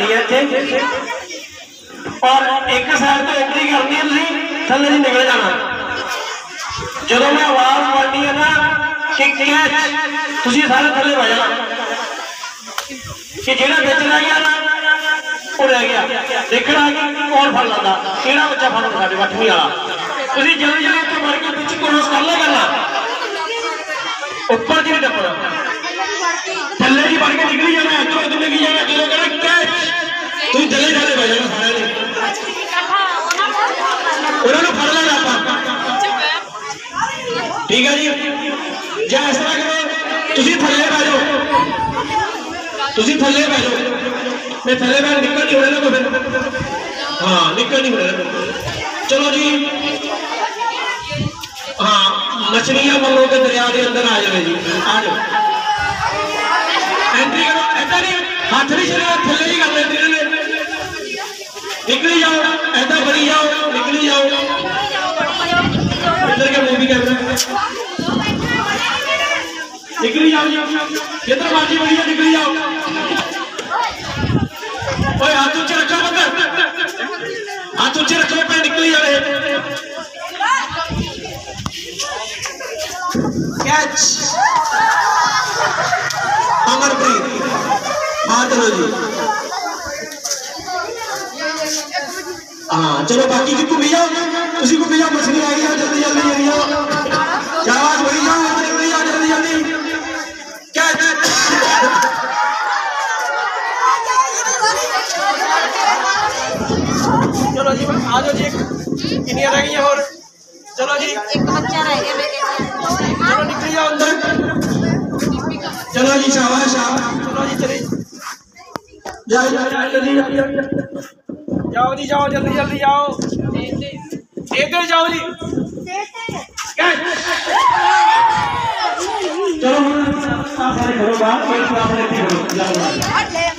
करनी है इत्थे और एक साइड तो एंट्री करनी है, तुसीं थल्ले नहीं निकल जाना। जो मैं आवाज मारनी है ना कि कैच, तुसीं सारे थल्ले बह जाना कि जिहड़ा बिच रह गया ना वो रह गया, देखना कि कौन फड़ लैंदा, किहड़ा बच्चा फड़दा साडे 8वीं वाला। तुसीं जल्दी जल्दी उत्ते मर के पिच क्रॉस कर लिया करना, ऊपर जी टप्पना, थल्ले जी बढ़ के निकली जाना, इधरों उधर निकली जाना, जो कहना कैच तुसीं थल्ले थल्ले बह जाना सारे ने, उन्होंने फड़ लेना आपां। ठीक है जी, जे इस तरह करो तुसीं थल्ले बह जाओ, तुसीं थल्ले बह जाओ, मैं थल्ले बह निकल नहीं होने को फिर, हाँ निकल नहीं होने। चलो जी, हाँ मछलियां मान लो के दरिया के अंदर आ जाए जी, आ जाओ एंट्री करो, ऐसा नहीं हाथ नहीं चलेगा, थल्ले ही कर लेते हैं, निकली जाओ, ऐसा बनी जाओ, निकली जाओ, इधर के मूवी कैमरा निकली जाओ, जिधर मर्जी बनी जाओ, निकली जाओ, ओए हाथ ऊंचे रखो, हाथ ऊंचे रखो पे निकली जाए। कैच अमरप्रीत, हाथ लो जी, हाँ चलो बाकी की घूमी जाओ, उसी घूमी जाओ, मछली आ गई है, जल्दी जल्दी जल्दी जाओ, शाबाश वही जाओ, निकली जाओ जल्दी जल्दी। कैच चलो जी आ जाओ जी, कितनी रह गई और, चलो जी एक बच्चा रह गया मेरे, चलो निकली जाओ अंदर, चलो जी शाबाश शाबाश, चलो जी चलिए जाओ जल्दी जाओ जी, जाओ जल्दी जल्दी जाओ, इधर जाओ जी, चलो सारे घरों बाहर,